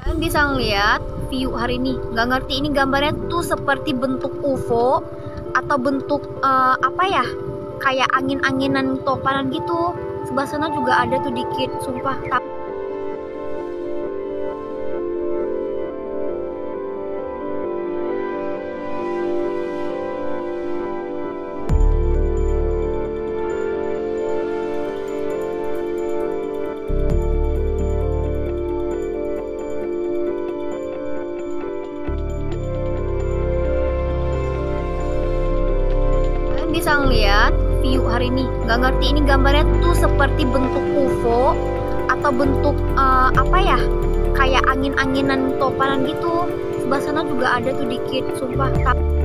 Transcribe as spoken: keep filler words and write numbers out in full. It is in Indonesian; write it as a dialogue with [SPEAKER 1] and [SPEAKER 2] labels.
[SPEAKER 1] Kalian bisa ngeliat view hari ini. Nggak ngerti ini gambarnya tuh seperti bentuk U F O atau bentuk uh, apa ya? Kayak angin-anginan topanan gitu. Sebelah sana juga ada tuh dikit, sumpah. Bisa ngeliat view hari ini. Nggak ngerti ini gambarnya tuh seperti bentuk U F O atau bentuk uh, apa ya? Kayak angin-anginan topanan gitu. Sebelah sana juga ada tuh dikit, sumpah.